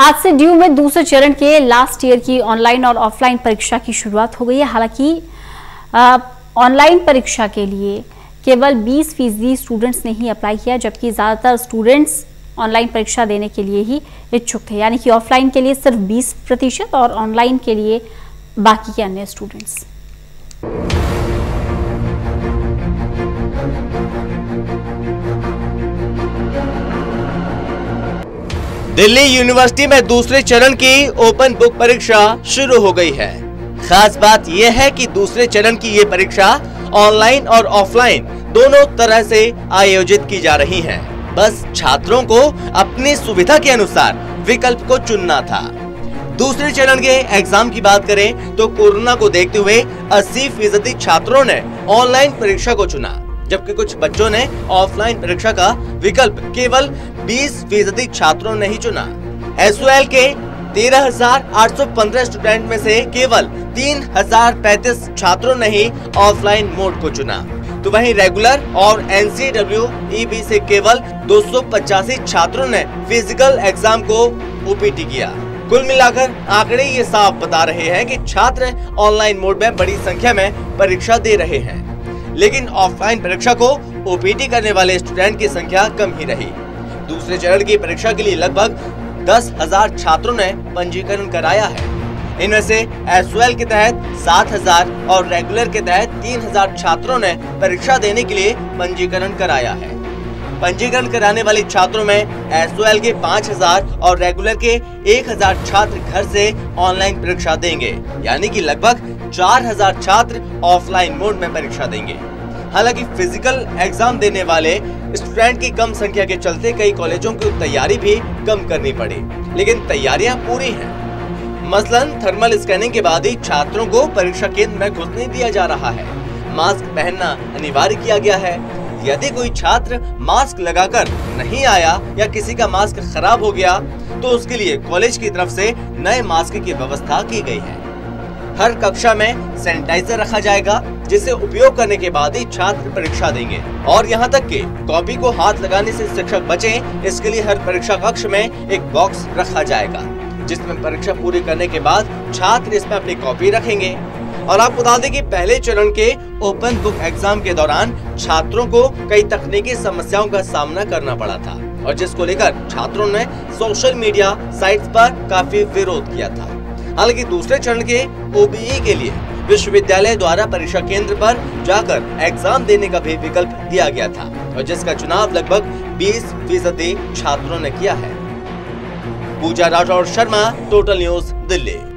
आज से ड्यू में दूसरे चरण के लास्ट ईयर की ऑनलाइन और ऑफलाइन परीक्षा की शुरुआत हो गई है। हालांकि ऑनलाइन परीक्षा के लिए केवल 20% स्टूडेंट्स ने ही अप्लाई किया, जबकि ज़्यादातर स्टूडेंट्स ऑनलाइन परीक्षा देने के लिए ही इच्छुक थे। यानी कि ऑफलाइन के लिए सिर्फ 20% और ऑनलाइन के लिए बाकी के अन्य स्टूडेंट्स। दिल्ली यूनिवर्सिटी में दूसरे चरण की ओपन बुक परीक्षा शुरू हो गई है। खास बात यह है कि दूसरे चरण की ये परीक्षा ऑनलाइन और ऑफलाइन दोनों तरह से आयोजित की जा रही है। बस छात्रों को अपनी सुविधा के अनुसार विकल्प को चुनना था। दूसरे चरण के एग्जाम की बात करें तो कोरोना को देखते हुए 80% छात्रों ने ऑनलाइन परीक्षा को चुना, जबकि कुछ बच्चों ने ऑफलाइन परीक्षा का विकल्प केवल 20% छात्रों ने ही चुना। एसओएल के 13,815 स्टूडेंट में से केवल 3,035 छात्रों ने ही ऑफलाइन मोड को चुना, तो वहीं रेगुलर और NCEE से केवल 285 छात्रों ने फिजिकल एग्जाम को ओपीटी किया। कुल मिलाकर आंकड़े ये साफ बता रहे हैं कि छात्र ऑनलाइन मोड में बड़ी संख्या में परीक्षा दे रहे हैं, लेकिन ऑफलाइन परीक्षा को ओपीटी करने वाले स्टूडेंट की संख्या कम ही रही। दूसरे चरण की परीक्षा के लिए लगभग 10,000 छात्रों ने पंजीकरण कराया है। इनमें से एसओएल के तहत 7,000 और रेगुलर के तहत 3,000 छात्रों ने परीक्षा देने के लिए पंजीकरण कराया है। पंजीकरण कराने वाले छात्रों में एसओएल के 5,000 और रेगुलर के 1,000 छात्र घर से ऑनलाइन परीक्षा देंगे, यानी कि लगभग 4,000 छात्र ऑफलाइन मोड में परीक्षा देंगे। हालांकि फिजिकल एग्जाम देने वाले स्टूडेंट की कम संख्या के चलते कई कॉलेजों की तैयारी भी कम करनी पड़ी, लेकिन तैयारियां पूरी हैं। मसलन थर्मल स्कैनिंग के बाद ही छात्रों को परीक्षा केंद्र में घुसने दिया जा रहा है। मास्क पहनना अनिवार्य किया गया है। यदि कोई छात्र मास्क लगाकर नहीं आया या किसी का मास्क खराब हो गया तो उसके लिए कॉलेज की तरफ से नए मास्क की व्यवस्था की गई है। हर कक्षा में सैनिटाइजर रखा जाएगा, जिसे उपयोग करने के बाद ही छात्र परीक्षा देंगे। और यहाँ तक कि कॉपी को हाथ लगाने से शिक्षक बचें, इसके लिए हर परीक्षा कक्ष में एक बॉक्स रखा जाएगा, जिसमें परीक्षा पूरी करने के बाद छात्र इसमें अपनी कॉपी रखेंगे। और आपको बता दें कि पहले चरण के ओपन बुक एग्जाम के दौरान छात्रों को कई तकनीकी समस्याओं का सामना करना पड़ा था, और जिसको लेकर छात्रों ने सोशल मीडिया साइट्स पर काफी विरोध किया था। हालांकि दूसरे चरण के ओबीई के लिए विश्वविद्यालय द्वारा परीक्षा केंद्र पर जाकर एग्जाम देने का भी विकल्प दिया गया था, और जिसका चुनाव लगभग 20% छात्रों ने किया है। Pooja Rathore Sharma, total news, Delhi.